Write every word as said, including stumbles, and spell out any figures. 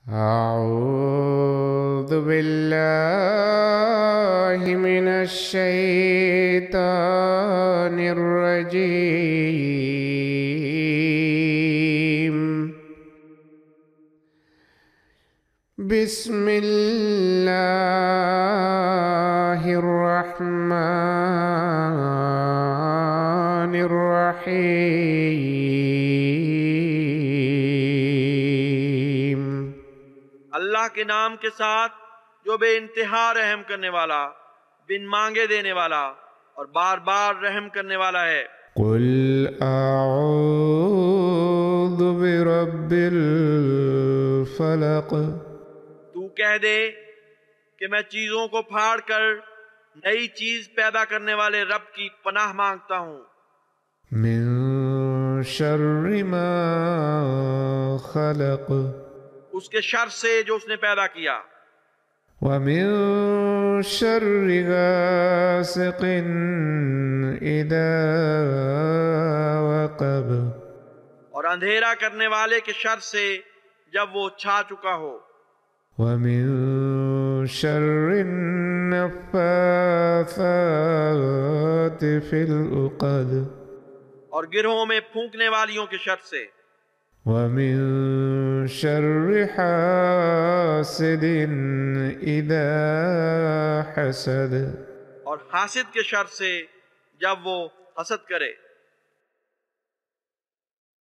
أعوذ بالله من الشيطان الرجيم بسم الله الرحمن الرحيم۔ اللہ کے نام کے ساتھ جو بے انتہا رحم کرنے والا، بن مانگے دینے والا اور بار بار رحم کرنے والا ہے۔ قل اعوذ برب الفلق، تو کہہ دے کہ میں چیزوں کو پھاڑ کر نئی چیز پیدا کرنے والے رب کی پناہ مانگتا ہوں، من شر ما خلق، اس کے شر سے جو اس نے پیدا کیا، ومن شر غاسق اذا وقب، اور اندھیرا کرنے والے کے شر سے جب وہ چھا چکا ہو، ومن شر النفاثات في العقد، اور گرہوں میں پھونکنے والیوں کے شر سے، ومن شر حاسد اذا حسد، اور حاسد کے شر سے جب وہ حسد کرے۔